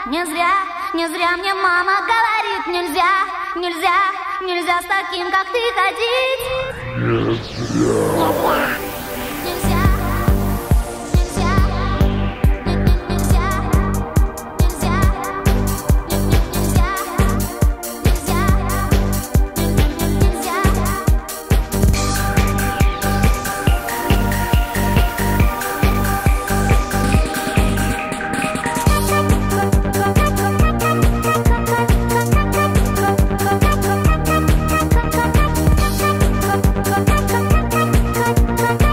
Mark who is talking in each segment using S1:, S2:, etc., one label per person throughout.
S1: не зря, не зря мне мама говорит, нельзя, нельзя, нельзя с таким, как ты, ходить.
S2: Нельзя.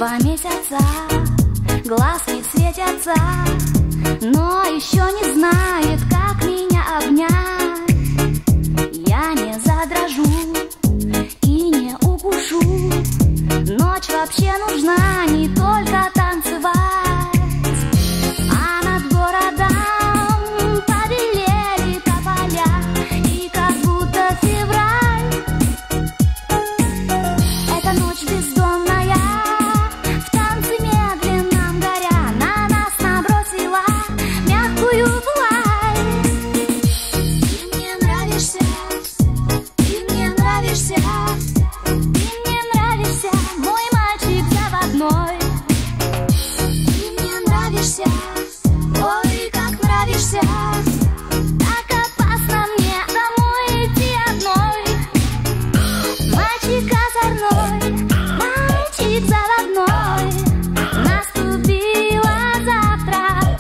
S1: 2 месяца, глаз не светятся, но еще не знает, как меня обнять. Я не задрожу и не укушу. Ночь вообще нужна не только танцевать. А над городом побелели тополя, и как будто февраль. Эта ночь бездонная, в танце медленном горя, на нас набросила мягкую вуаль. Ты мне нравишься, ты мне нравишься, ты мне нравишься, мой мальчик заводной. Ты мне нравишься, ой, как нравишься. Так опасно мне домой идти одной. Мальчик озорной, мальчик заводной. Наступило завтра,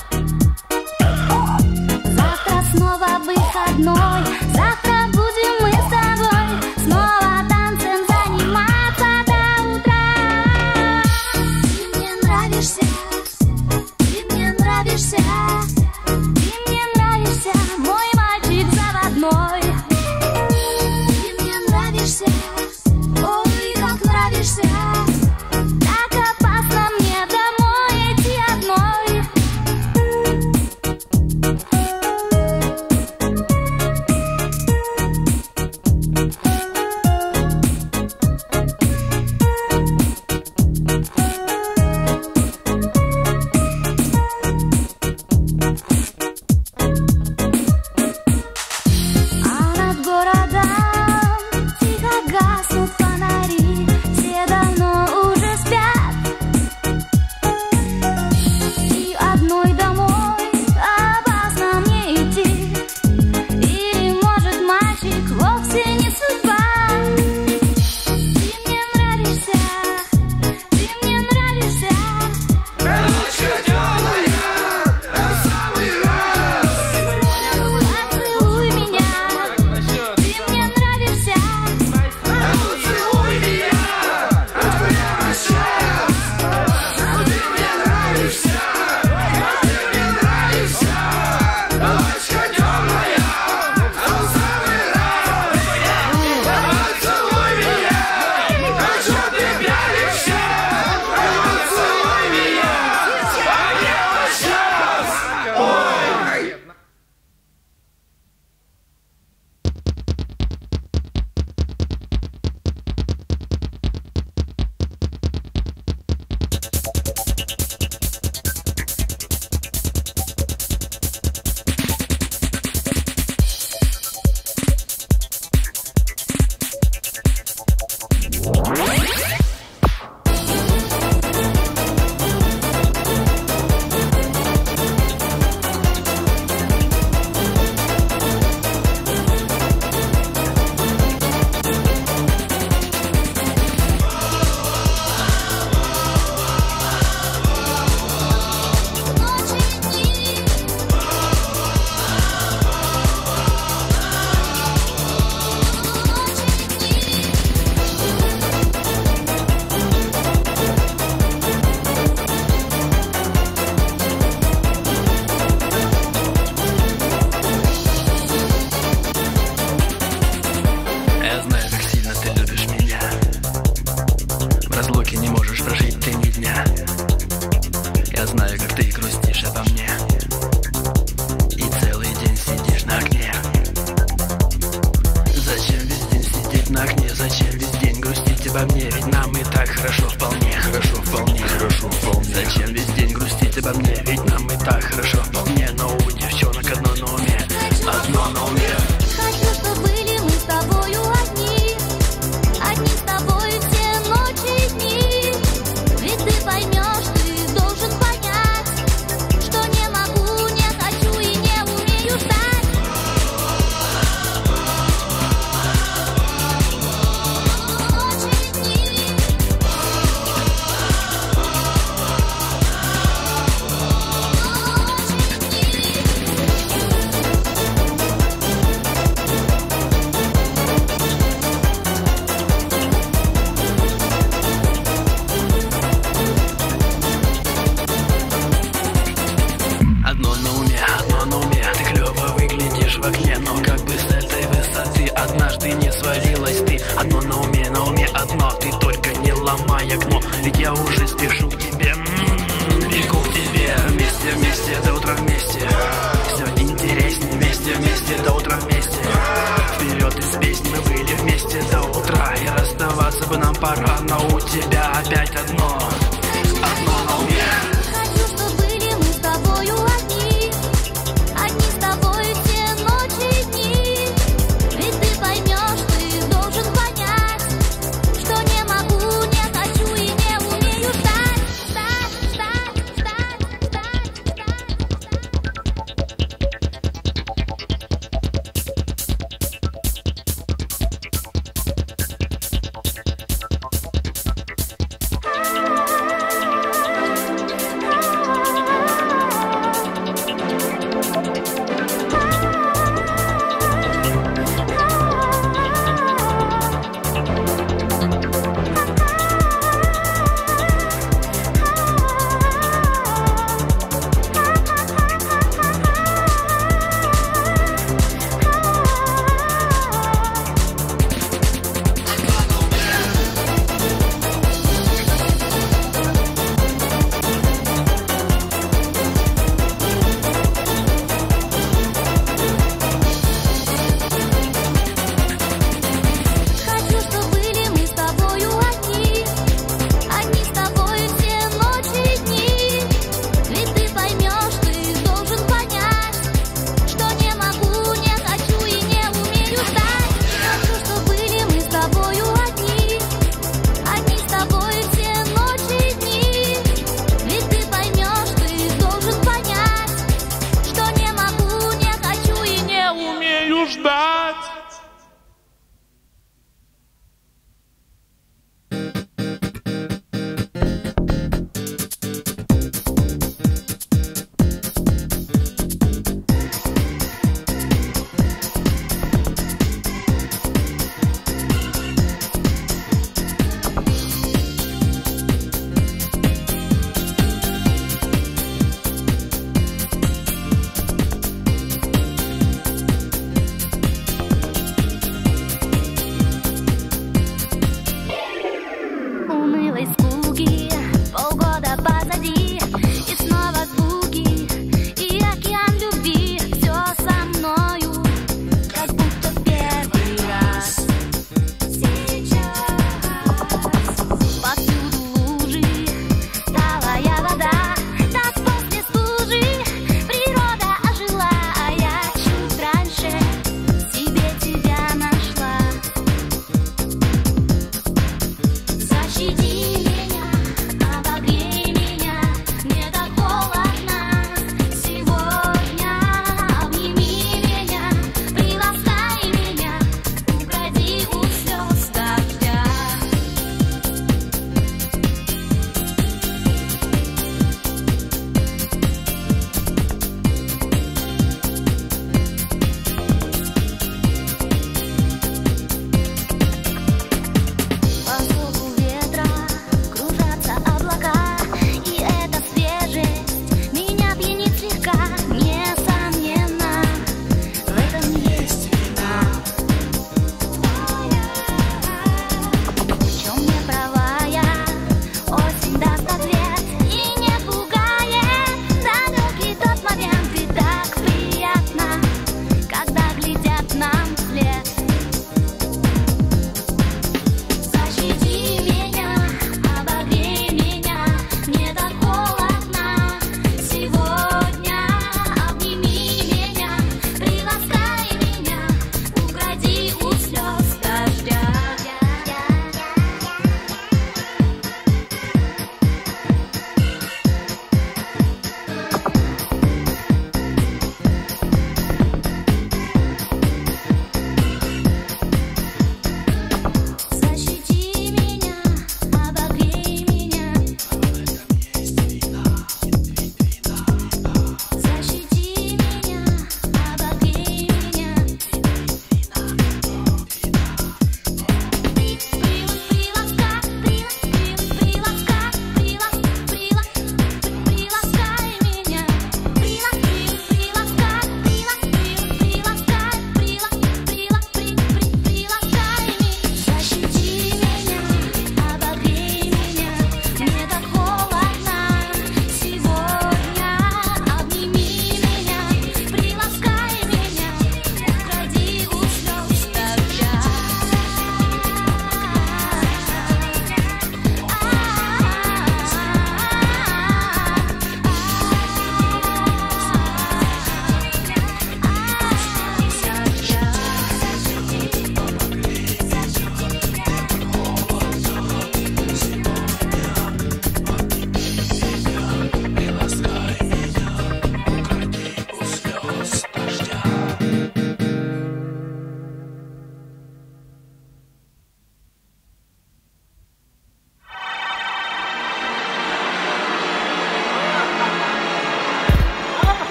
S1: завтра снова выходной. Завтра будем мы с тобой снова танцем заниматься до утра. Ты мне нравишься, ты мне нравишься, ты мне нравишься, мой мальчик заводной. Ты мне нравишься, ой, как нравишься. Так опасно мне домой идти одной. А над городом тихо гаснут фонари, все давно уже спят. И одной домой опасно мне идти. Или, может, мальчик вовсе не судьба. Ты мне нравишься, ты мне нравишься.
S2: Ночка темная, самый раз.
S1: Поцелуй меня, ты мне нравишься.
S2: Поцелуй меня, прямо сейчас. Ты мне нравишься, ты мне нравишься. Ночка темная, самый раз. Поцелуй меня, а чё ты пялишься? Поцелуй меня, прямо сейчас. Ой.
S3: Я знаю, как сильно ты любишь меня. В разлуке не можешь прожить ты ни дня. Я знаю, как ты грустишь обо мне и целый день сидишь на окне. Зачем весь день сидеть на окне? Зачем весь день грустить обо мне? Ведь нам и так хорошо вполне. Хорошо вполне, хорошо вполне. Зачем весь день грустить обо мне? Ведь нам и так хорошо вполне. Но у девчонок одно на уме, одно на уме.
S1: Хочу, чтобы были мы с тобою одни, одни с тобой все ночи и дни. Ведь ты поймешь, ты должен понять, что не могу, не хочу и не умею ждать. Ночи и дни. Ночи и
S3: ломай окно, ведь я уже спешу к тебе, бегу к тебе. Вместе, вместе, до утра вместе, все интереснее. Вместе, вместе, до утра вместе. Вперед из песни мы были вместе до утра, и расставаться бы нам пора, но у тебя опять одно на уме.
S1: Хочу, чтоб были мы с тобою одни, одни с тобой все ночи и дни. Ведь ты поймешь, ты должен понять, что не могу, не хочу и не умею ждать. Ждать.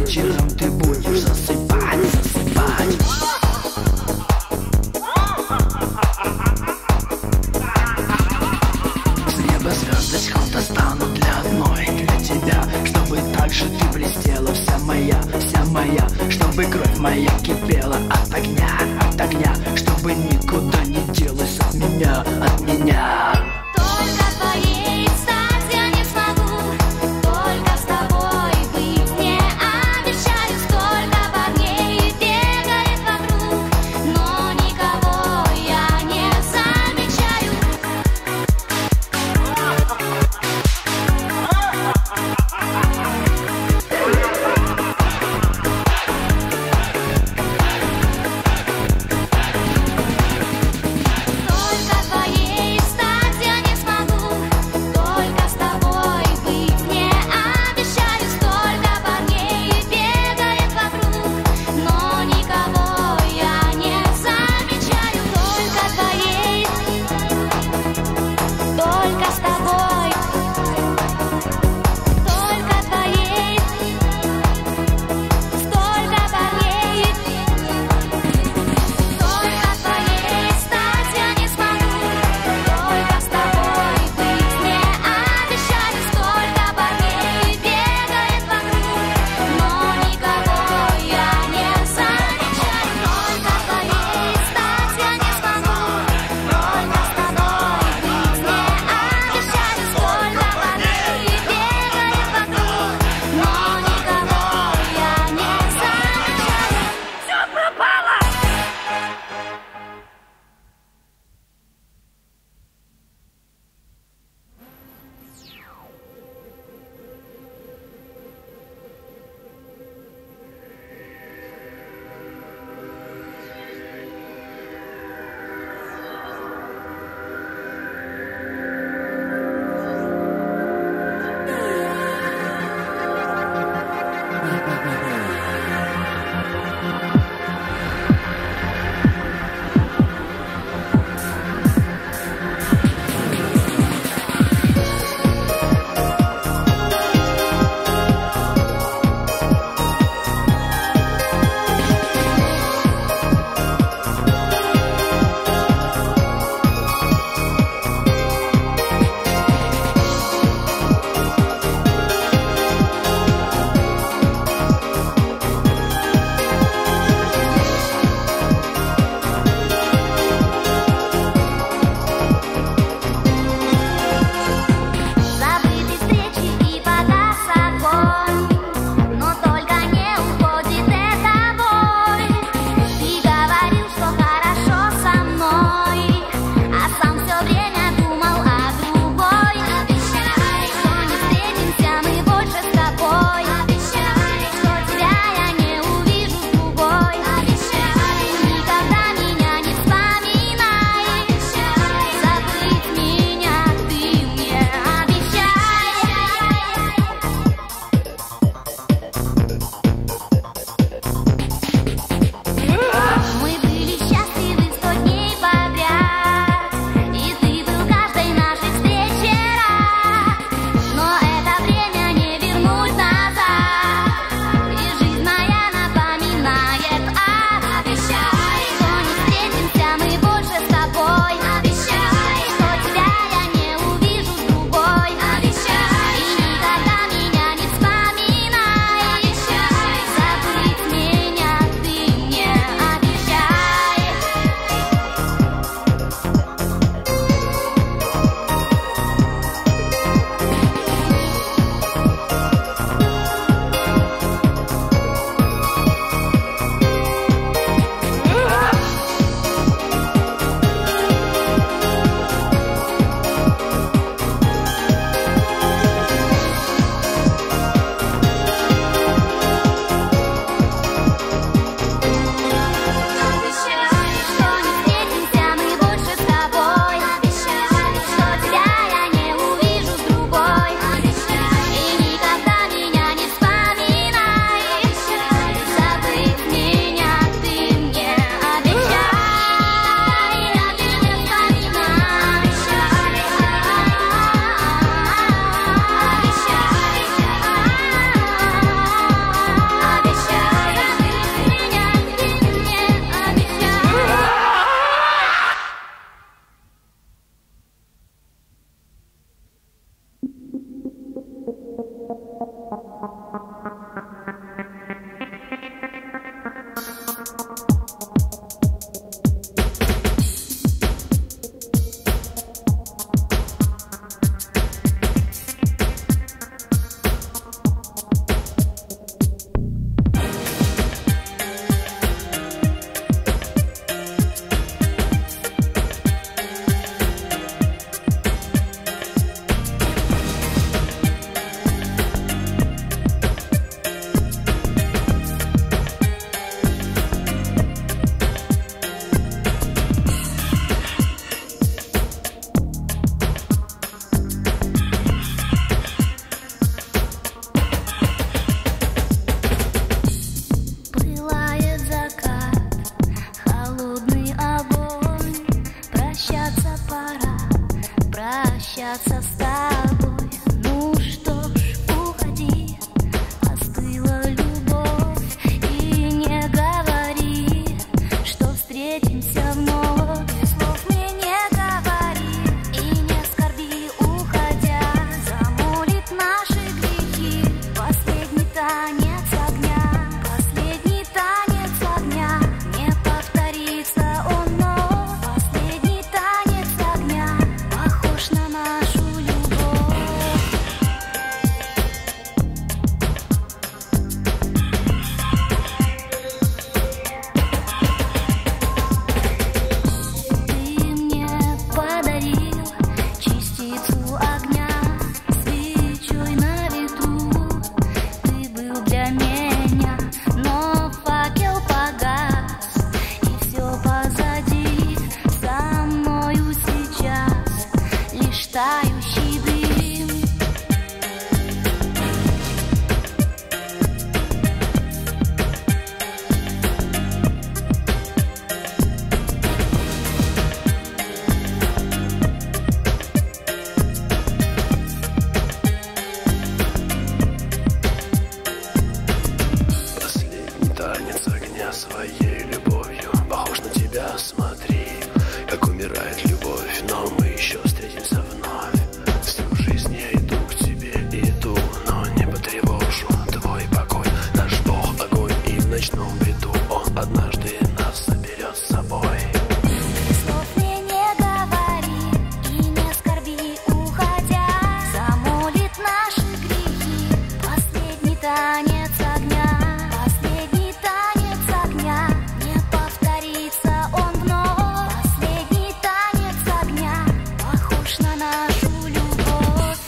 S3: вечером ты будешь засыпать, засыпать. С неба звездочком достану для одной, для тебя, чтобы так же ты блестела, вся моя, чтобы кровь моя кипела от огня, чтобы никуда не делась от меня, от меня.
S1: Только твоей стать я не смогу, только с тобой быть не обещаю. Столько парней бегает вокруг, но никого я не замечаю. холодный огонь. Прощаться пора, прощаться с тобой. Ну что ж, уходи, остыла любовь. И не говори, что встретимся вновь. Слов мне не говори и не скорби, уходя. Замолит наши грехи последний танец огня. Последний танец огня, не повторится он вновь. Последний танец огня похож на нашу любовь. Ты мне подарил частицу огня, свечой на ветру. Ты был для меня, но факел погас, и все позади. За мною сейчас лишь тающий дым.
S3: Последний танец огня своей любовью. Похож на тебя, смотри, как умирает любовь. Но мы еще встретимся вновь. Всю жизнь я иду к тебе, иду, но не потревожу твой покой. Наш Бог огонь, и в ночном бреду Он однажды нас заберет с собой.
S1: Слов мне не говори и не скорби, уходя. Замолит наши грехи последний танец огня. Последний танец огня, не повторится он вновь. Последний танец огня похож на нашу любовь.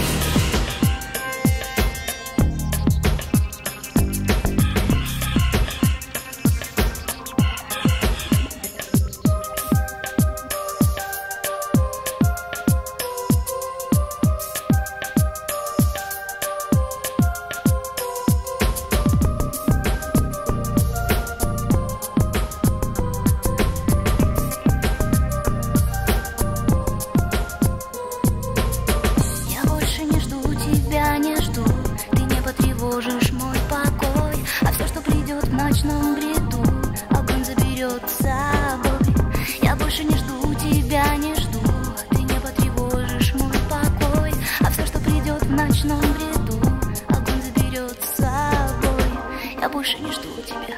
S1: Я больше не жду тебя, не жду. Ты не потревожишь мой покой. А все, что придет в ночном бреду, огонь заберет с собой. Я больше не жду тебя, не жду. Ты не потревожишь мой покой. А все, что придет в ночном бреду, огонь заберет с собой. Я больше не жду тебя.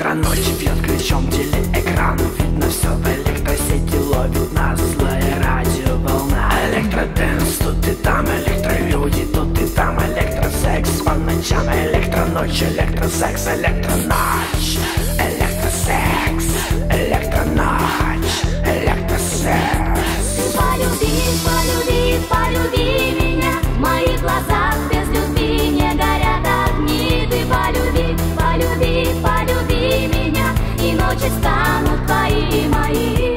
S3: Электроночь бьет ключом телеэкран. Видно все в электросети, ловит нас злая радиоволна. Электродэнс, тут и там, электролюди, тут и там, электросекс по ночам, электроночь, электросекс, электроночь, электросекс, электроночь, электросекс.
S1: Полюби, полюби, полюби меня. В моих глазах без любви не горят огни. Ты полюби, полюби, полюби меня, и ночи станут твои, мои.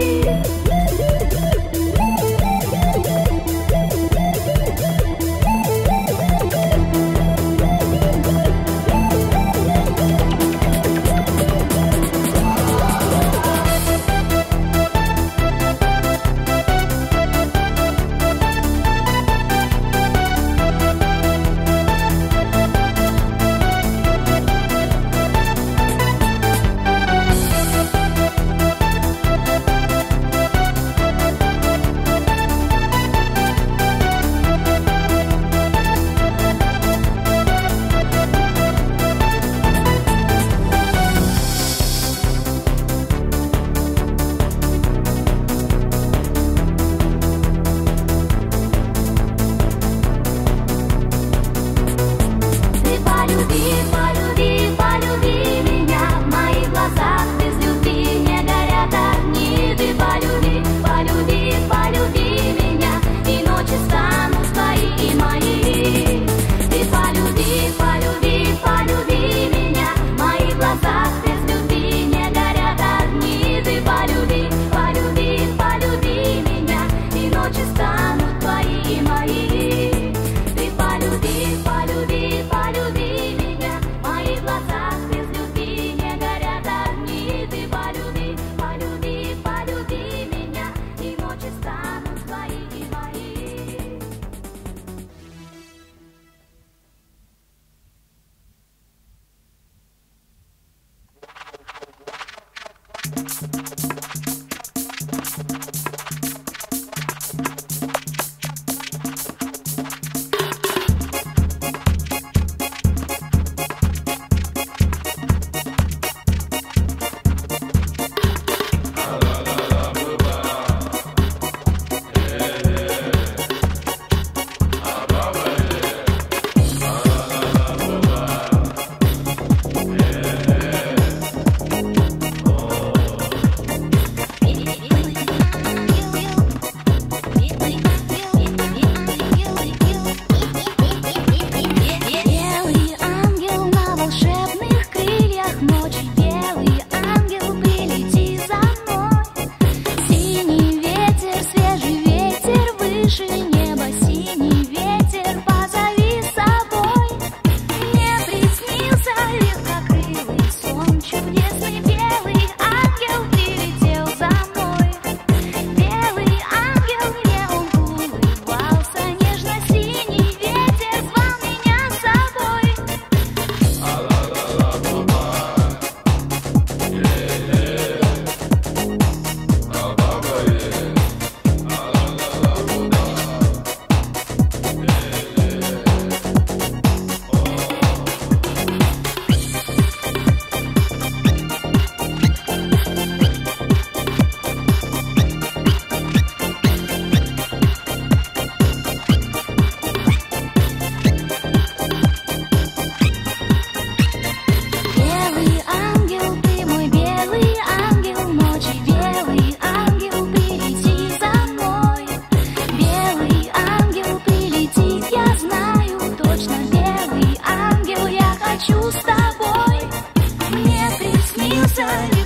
S2: хочу с тобой. Мне приснился